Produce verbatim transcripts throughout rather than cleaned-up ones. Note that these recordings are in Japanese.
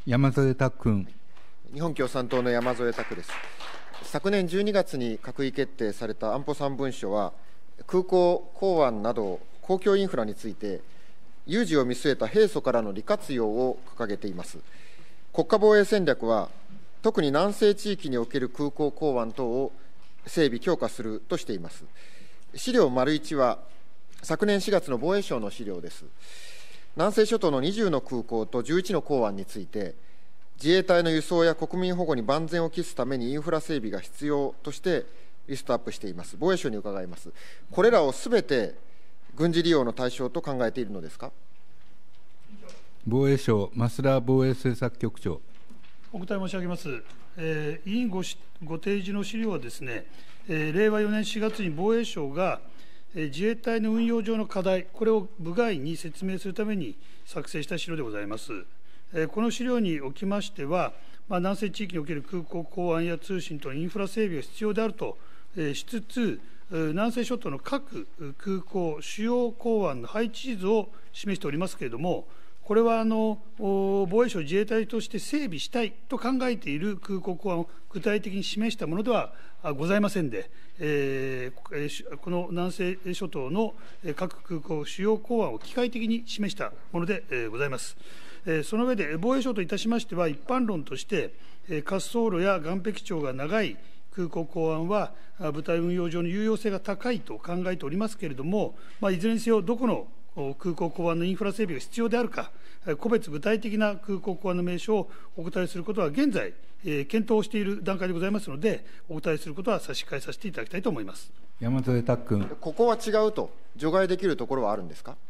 山添拓君。 日本共産党の山添拓です。昨年じゅうにがつに閣議決定された安保さん文書は、空港、港湾など公共インフラについて、有事を見据えた平素からの利活用を掲げています。国家防衛戦略は、特に南西地域における空港、港湾等を整備、強化するとしています。資料丸いちは、昨年しがつの防衛省の資料です。南西諸島のにじゅうの空港とじゅういちの港湾について、自衛隊の輸送や国民保護に万全を期すためにインフラ整備が必要としてリストアップしています。防衛省に伺います。これらをすべて軍事利用の対象と考えているのですか。 防衛省、増田防衛政策局長。 お答え申し上げます。えー、委員ごしご提示の資料はですね、えー、れいわよねんしがつに防衛省が、えー、自衛隊の運用上の課題、これを部外に説明するために作成した資料でございます。えー、この資料におきましては、まあ、南西地域における空港、港湾や通信とのインフラ整備が必要であると、えー、しつつ、南西諸島の各空港、主要港湾の配置図を示しておりますけれども、これはあの防衛省自衛隊として整備したいと考えている空港港湾を具体的に示したものではございませんで、えー、この南西諸島の各空港、主要港湾を機械的に示したものでございます。その上で、防衛省といたしましては、一般論として、滑走路や岸壁長が長い空港港湾は、部隊運用上の有用性が高いと考えておりますけれども、まあ、いずれにせよ、どこの空港港湾のインフラ整備が必要であるか、個別具体的な空港港湾の名称をお答えすることは現在、えー、検討している段階でございますので、お答えすることは差し控えさせていただきたいと思います。 山添拓君。 ここは違うと除外できるところはあるんですか。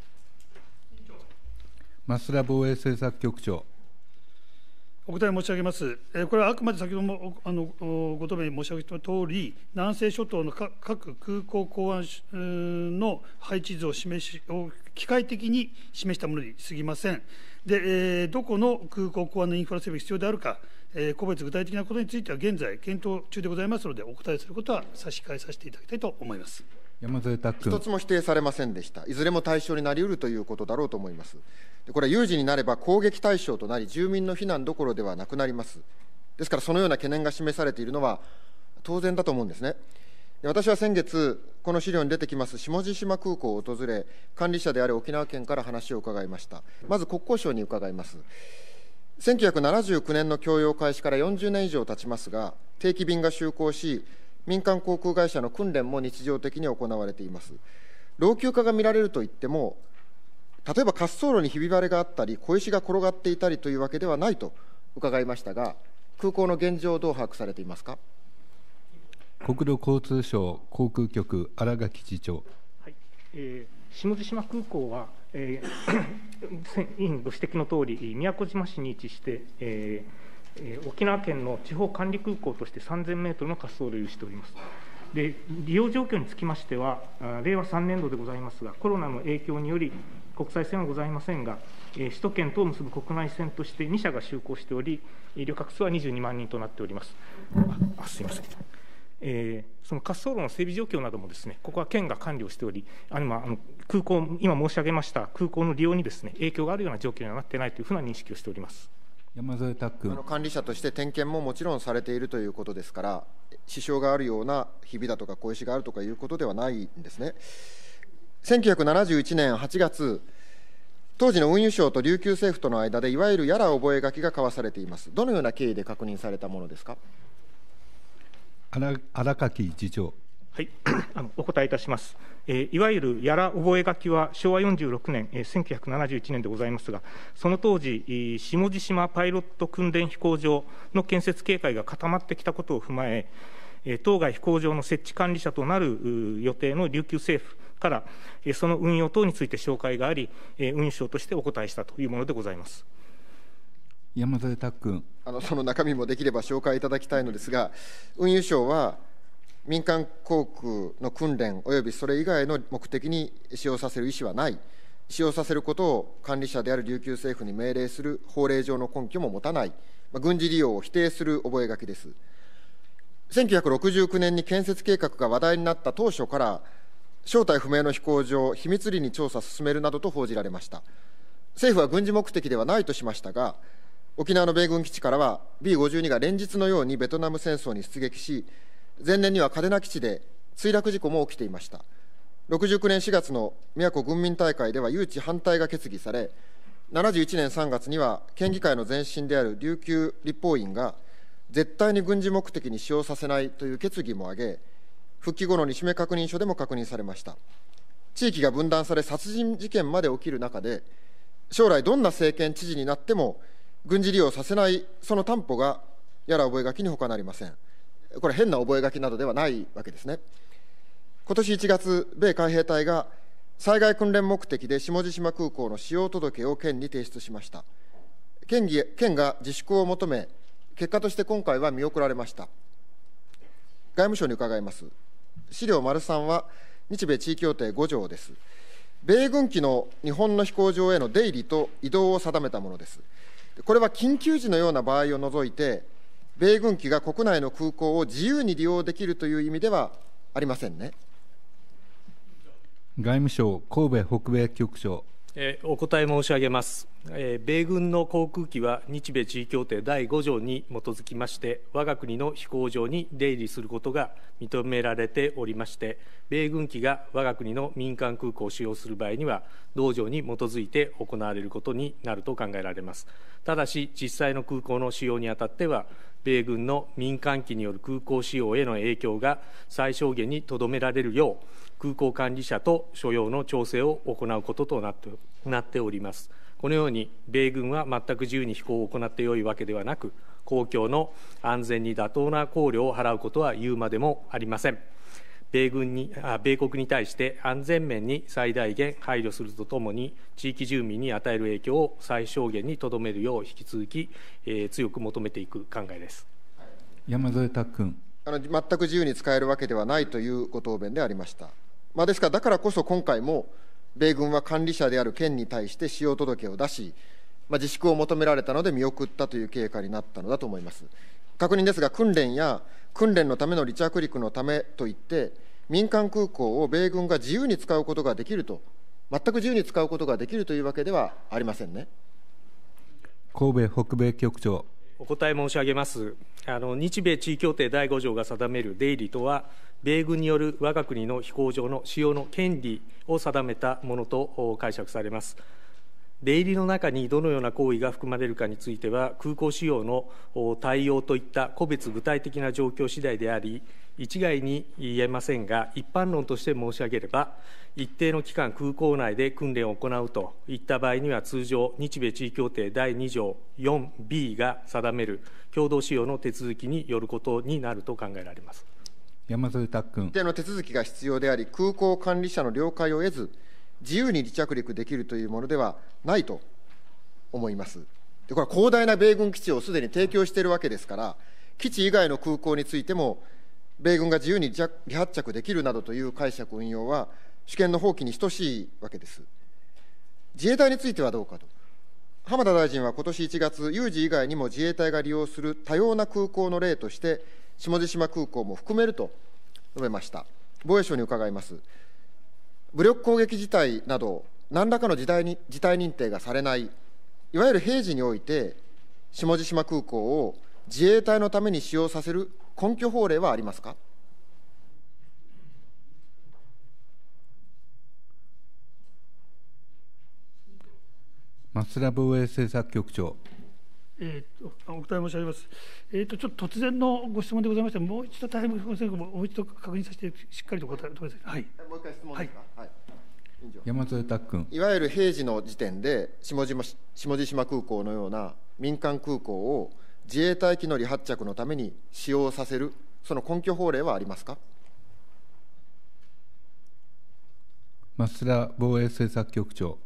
増田防衛政策局長。 お答え申し上げます。これはあくまで先ほどもあのご答弁申し上げたとおり、南西諸島の各空港港湾の配置図を示しを機械的に示したものに過ぎません。で、どこの空港港湾のインフラ整備が必要であるか、個別具体的なことについては現在検討中でございますので、お答えすることは差し控えさせていただきたいと思います。 山添拓君。 一つも否定されませんでした。いずれも対象になりうるということだろうと思います。これは有事になれば攻撃対象となり、住民の避難どころではなくなります。ですから、そのような懸念が示されているのは当然だと思うんですね。私は先月、この資料に出てきます下地島空港を訪れ、管理者である沖縄県から話を伺いました。まず国交省に伺います。せんきゅうひゃくななじゅうきゅうねんの供用開始からよんじゅうねん以上経ちますが、定期便が就航し、民間航空会社の訓練も日常的に行われています。老朽化が見られるといっても、例えば滑走路にひび割れがあったり、小石が転がっていたりというわけではないと伺いましたが、空港の現状をどう把握されていますか。 国土交通省航空局、新垣次長。 はい、えー、下地島空港は、えー、委員ご指摘のとおり、宮古島市に位置して、えー、沖縄県の地方管理空港としてさんぜんメートルの滑走路を有しております。で、利用状況につきましては、れいわさんねんどでございますが、コロナの影響により、国際線はございませんが、首都圏とを結ぶ国内線としてにしゃが就航しており、旅客数はにじゅうにまんにんとなっております。あ、すみません。えー、その滑走路の整備状況などもですね、ここは県が管理をしており、あのあの空港、今申し上げました空港の利用にですね、影響があるような状況にはなっていないというふうな認識をしております。 山添拓君。 管理者として点検ももちろんされているということですから、支障があるようなひびだとか小石があるとかいうことではないんですね。せんきゅうひゃくななじゅういちねんはちがつ、当時の運輸省と琉球政府との間で、いわゆるやら覚書が交わされています。どのような経緯で確認されたものですか。 新垣次長。 はい、あのお答えいたします。えー、いわゆるやら覚書はしょうわよんじゅうろくねん、えー、せんきゅうひゃくななじゅういちねんでございますが、その当時、下地島パイロット訓練飛行場の建設計画が固まってきたことを踏まえ、当該飛行場の設置管理者となる予定の琉球政府から、その運用等について紹介があり、運輸省としてお答えしたというものでございます。 山添拓君。 あのその中身もできれば紹介いただきたいのですが、運輸省は民間航空の訓練およびそれ以外の目的に使用させる意思はない、使用させることを管理者である琉球政府に命令する法令上の根拠も持たない、軍事利用を否定する覚書です。せんきゅうひゃくろくじゅうきゅうねんに建設計画が話題になった当初から、正体不明の飛行場、秘密裏に調査を進めるなどと報じられました。政府は軍事目的ではないとしましたが、 沖縄の米軍基地からは ビーごじゅうに が連日のようにベトナム戦争に出撃し、前年には嘉手納基地で墜落事故も起きていました。ろくじゅうきゅうねんしがつの宮古軍民大会では誘致反対が決議され、ななじゅういちねんさんがつには県議会の前身である琉球立法院が絶対に軍事目的に使用させないという決議も挙げ、復帰後の西目確認書でも確認されました。地域が分断され殺人事件まで起きる中で、将来どんな政権知事になっても軍事利用させない、その担保がやら覚書に他なりません。これ変な覚書などではないわけですね。今年いちがつ、米海兵隊が災害訓練目的で下地島空港の使用届を県に提出しました。県議県が自粛を求め、結果として今回は見送られました。外務省に伺います。資料丸さんは日米地位協定ご条です。米軍機の日本の飛行場への出入りと移動を定めたものです。これは緊急時のような場合を除いて、米軍機が国内の空港を自由に利用できるという意味ではありませんね。 外務省神戸北米局長。 えー、お答え申し上げます。えー、米軍の航空機は日米地位協定だいご条に基づきまして、我が国の飛行場に出入りすることが認められておりまして、米軍機が我が国の民間空港を使用する場合には、同条に基づいて行われることになると考えられます。ただし、実際の空港の使用にあたっては、米軍の民間機による空港使用への影響が最小限にとどめられるよう、空港管理者と所要の調整を行うこととなって、なっております。このように、米軍は全く自由に飛行を行ってよいわけではなく、公共の安全に妥当な考慮を払うことは言うまでもありません。米軍にあ米国に対して安全面に最大限配慮するとともに、地域住民に与える影響を最小限にとどめるよう引き続き、えー、強く求めていく考えです。 山添拓君。 あの全く自由に使えるわけではないというご答弁でありました。まあ、ですから、だからこそ今回も、米軍は管理者である県に対して使用届を出し、まあ、自粛を求められたので見送ったという経過になったのだと思います。確認ですが、訓練や訓練のための離着陸のためといって、民間空港を米軍が自由に使うことができると、全く自由に使うことができるというわけではありませんね。 神戸北米局長。 お答え申し上げます。あの日米地位協定だいご条が定める出入りとは、米軍による我が国の飛行場の使用の権利を定めたものと解釈されます。出入りの中にどのような行為が含まれるかについては、空港使用の対応といった個別具体的な状況次第であり、一概に言えませんが、一般論として申し上げれば、一定の期間、空港内で訓練を行うといった場合には、通常、日米地位協定だいに条よんビー が定める共同使用の手続きによることになると考えられます。 山添拓君。 一定の手続きが必要であり、空港管理者の了解を得ず、自由に離着陸できるというものではないと思います。で、これは広大な米軍基地をすでに提供しているわけですから、基地以外の空港についても、米軍が自由に離発着できるなどという解釈運用は、主権の放棄に等しいわけです。自衛隊についてはどうかと。浜田大臣は今年いちがつ、有事以外にも自衛隊が利用する多様な空港の例として、下地島空港も含めると述べました。防衛省に伺います。武力攻撃事態など、何らかの事態に事態認定がされない、いわゆる平時において、下地島空港を自衛隊のために使用させる根拠法令はありますか。 増田防衛政策局長。 えー、とお答え申し上げます、えーと。ちょっと突然のご質問でございまして、もう一度大変申し訳ませんが、もう一度確認させて、しっかりとお答えください。はい、 もう一回質問ですか。はい、 山添拓君。 いわゆる平時の時点で下地下地島空港のような民間空港を自衛隊機の離発着のために使用させる、その根拠法令はありますか。 増田防衛政策局長。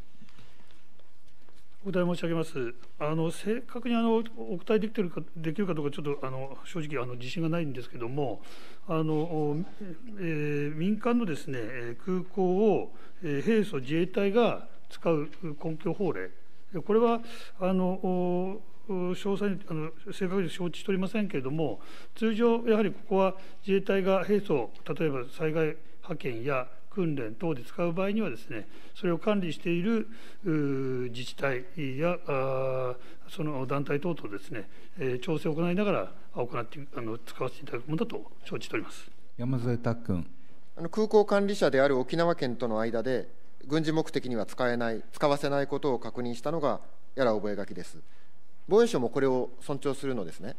お答え申し上げます。あの正確にあのお答えできているかできるかどうか、ちょっとあの正直あの自信がないんですけれども、あの、えー、民間のですね空港を、えー、平素自衛隊が使う根拠法令、これはあの詳細にあの正確に承知しておりませんけれども、通常やはりここは自衛隊が平素、例えば災害派遣や訓練等で使う場合にはですね、それを管理している自治体やその団体等とですね、えー、調整を行いながら行ってあの使わせていただくものだと承知しております。 山添拓君。 あの空港管理者である沖縄県との間で、軍事目的には使えない、使わせないことを確認したのが屋良覚書です。防衛省もこれを尊重するのですね。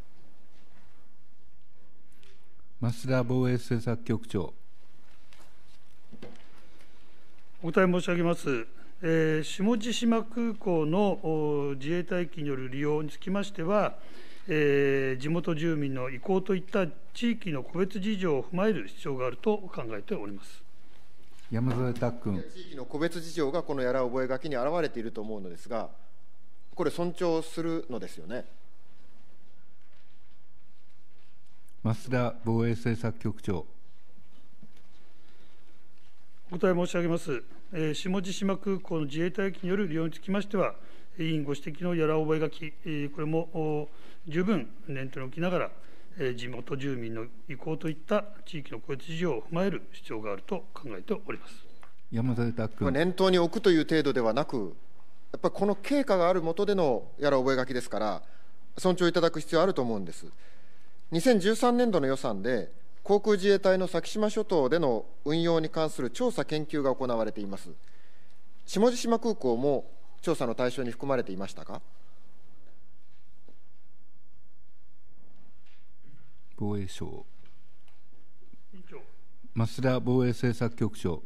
増田防衛政策局長。 お答え申し上げます。えー、下地島空港の自衛隊機による利用につきましては、えー、地元住民の意向といった地域の個別事情を踏まえる必要があると考えております。 山添拓君。 地域の個別事情がこの屋良覚書に表れていると思うのですが、これ、尊重するのですよね。 増田防衛政策局長。 お答え申し上げます。えー、下地島空港の自衛隊機による利用につきましては、委員ご指摘の屋良覚書、えー、これも十分念頭に置きながら、えー、地元住民の意向といった地域の個別事情を踏まえる必要があると考えております。 山添拓君。 念頭に置くという程度ではなく、やっぱりこの経過があるもとでの屋良覚書ですから、尊重いただく必要あると思うんです。にせんじゅうさんねんどの予算で、航空自衛隊の先島諸島での運用に関する調査研究が行われています。下地島空港も調査の対象に含まれていましたか。 防衛省。増田防衛政策局長。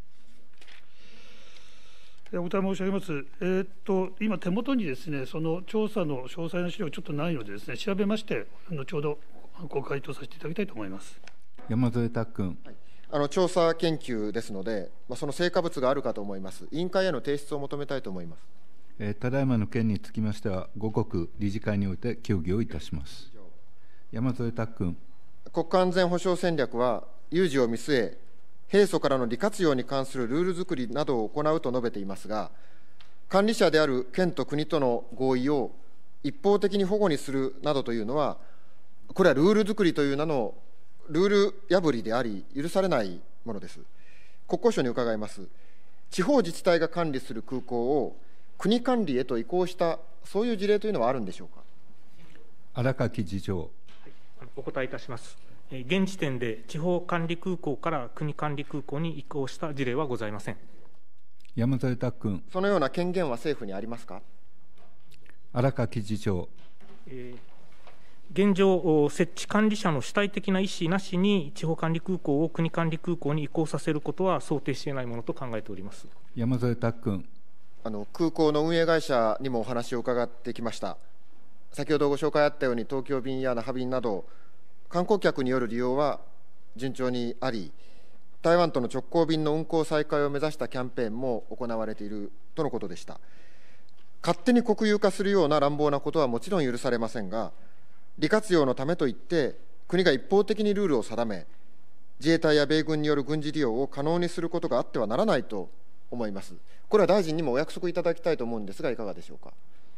お答え申し上げます。えー、っと今、手元にですね、その調査の詳細な資料がちょっとないのでですね、調べまして、後ほどご回答させていただきたいと思います。 山添拓君。 はい、あの調査研究ですので、まあ、その成果物があるかと思います。委員会への提出を求めたいと思います。 えー、ただいまの件につきましては、後刻、理事会において協議をいたします。山添拓君。 国家安全保障戦略は、有事を見据え、平素からの利活用に関するルール作りなどを行うと述べていますが、管理者である県と国との合意を一方的に保護にするなどというのは、これはルール作りという名のルール破りであり、許されないものです。国交省に伺います。地方自治体が管理する空港を国管理へと移行した、そういう事例というのはあるんでしょうか。 荒垣次長。 お答えいたします。現時点で地方管理空港から国管理空港に移行した事例はございません。 山添拓君。 そのような権限は政府にありますか。 荒垣次長。 えー、現状、設置管理者の主体的な意思なしに地方管理空港を国管理空港に移行させることは想定していないものと考えております。 山添拓君。 あの空港の運営会社にもお話を伺ってきました。先ほどご紹介あったように、東京便や那覇便など、観光客による利用は順調にあり、台湾との直行便の運航再開を目指したキャンペーンも行われているとのことでした。勝手に国有化するような乱暴なことはもちろん許されませんが、利活用のためといって、国が一方的にルールを定め、自衛隊や米軍による軍事利用を可能にすることがあってはならないと思います。これは大臣にもお約束いただきたいと思うんですが、いかがでしょうか。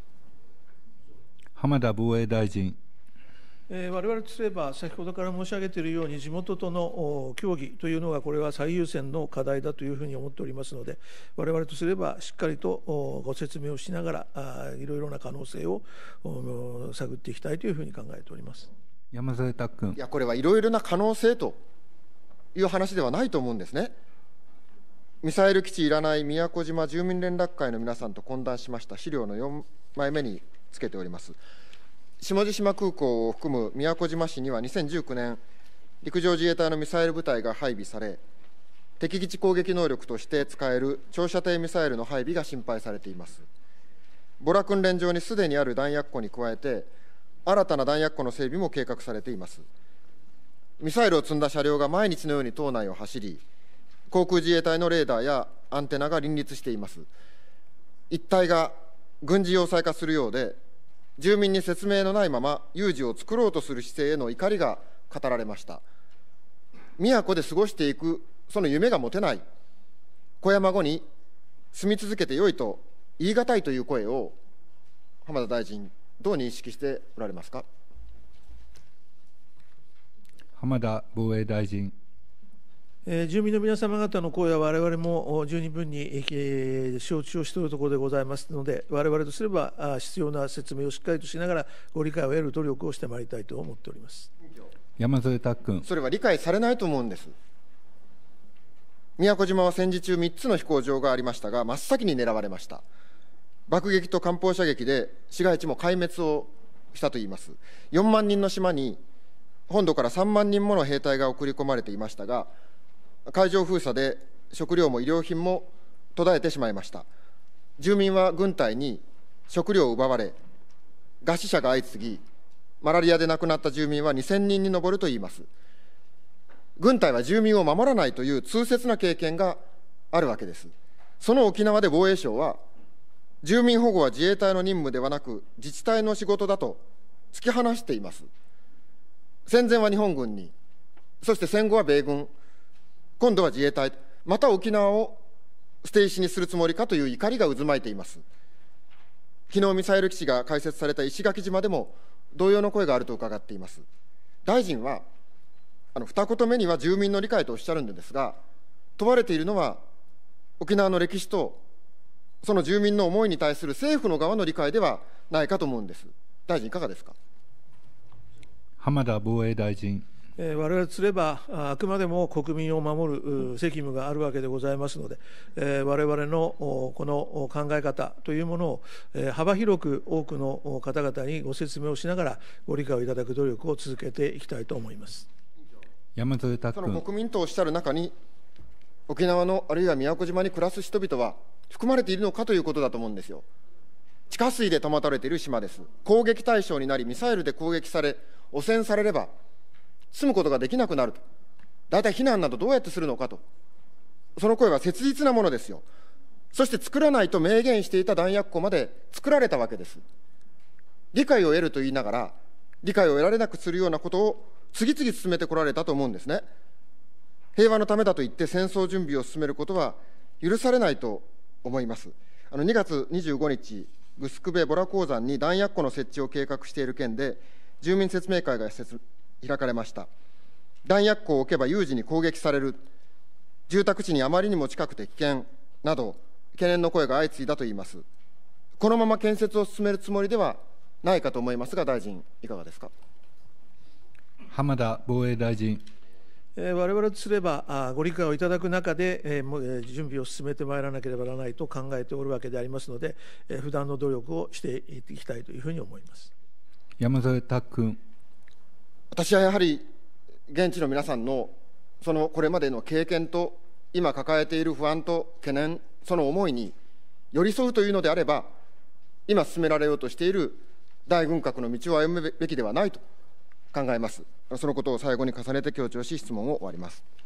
浜田防衛大臣。 我々とすれば、先ほどから申し上げているように、地元との協議というのが、これは最優先の課題だというふうに思っておりますので、我々とすれば、しっかりとご説明をしながら、いろいろな可能性を探っていきたいというふうに考えております。 山添拓君。 いや、これはいろいろな可能性という話ではないと思うんですね。ミサイル基地いらない宮古島住民連絡会の皆さんと懇談しました資料のよんまいめにつけております。下地島空港を含む宮古島市にはにせんじゅうきゅうねん、陸上自衛隊のミサイル部隊が配備され、敵基地攻撃能力として使える長射程ミサイルの配備が心配されています。ボラ訓練場にすでにある弾薬庫に加えて、新たな弾薬庫の整備も計画されています。ミサイルを積んだ車両が毎日のように島内を走り、航空自衛隊のレーダーやアンテナが林立しています。一帯が軍事要塞化するようで、住民に説明のないまま有事を作ろうとする姿勢への怒りが語られました。宮古で過ごしていくその夢が持てない、小山後に住み続けてよいと言い難いという声を浜田大臣、どう認識しておられますか。 浜田防衛大臣。 えー、住民の皆様方の声は我々も十二分に、えー、承知をしているところでございますので、我々とすればあ必要な説明をしっかりとしながら、ご理解を得る努力をしてまいりたいと思っております。 山添拓君。 それは理解されないと思うんです。宮古島は戦時中みっつの飛行場がありましたが、真っ先に狙われました。爆撃と艦砲射撃で市街地も壊滅をしたといいます。よんまんにんの島に本土からさんまんにんもの兵隊が送り込まれていましたが、海上封鎖で食料も医療品も途絶えてしまいました。住民は軍隊に食料を奪われ、餓死者が相次ぎ、マラリアで亡くなった住民はにせんにんに上るといいます。軍隊は住民を守らないという痛切な経験があるわけです。その沖縄で防衛省は、住民保護は自衛隊の任務ではなく自治体の仕事だと突き放しています。戦前は日本軍に、そして戦後は米軍、今度は自衛隊、また沖縄を捨て石にするつもりかという怒りが渦巻いています。昨日ミサイル基地が開設された石垣島でも同様の声があると伺っています。大臣はあの二言目には住民の理解とおっしゃるんですが、問われているのは沖縄の歴史とその住民の思いに対する政府の側の理解ではないかと思うんです。大臣いかがですか。 浜田防衛大臣。 我々とすれば、あくまでも国民を守る責務があるわけでございますので、我々のこの考え方というものを幅広く多くの方々にご説明をしながら、ご理解をいただく努力を続けていきたいと思います。 山添拓君。 その国民とおっしゃる中に、沖縄のあるいは宮古島に暮らす人々は含まれているのかということだと思うんですよ。地下水で保たれている島です。攻撃対象になり、ミサイルで攻撃され、汚染されれば、住むことができなくなると。大体避難などどうやってするのかと。その声は切実なものですよ。そして作らないと明言していた弾薬庫まで作られたわけです。理解を得ると言いながら、理解を得られなくするようなことを次々進めてこられたと思うんですね。平和のためだと言って戦争準備を進めることは許されないと思います。あのにがつにじゅうごにち、グスクベボラ鉱山に弾薬庫の設置を計画している件で、住民説明会が開かれました。弾薬庫を置けば有事に攻撃される、住宅地にあまりにも近くて危険など、懸念の声が相次いだといいます。このまま建設を進めるつもりではないかと思いますが、大臣、いかがですか。 浜田防衛大臣。 我々とすれば、ご理解をいただく中で、準備を進めてまいらなければならないと考えておるわけでありますので、不断の努力をしていきたいというふうに思います。 山添拓君。 私はやはり、現地の皆さんのそのこれまでの経験と、今抱えている不安と懸念、その思いに寄り添うというのであれば、今進められようとしている大軍拡の道を歩むべきではないと考えます。そのことを最後に重ねて強調し、質問を終わります。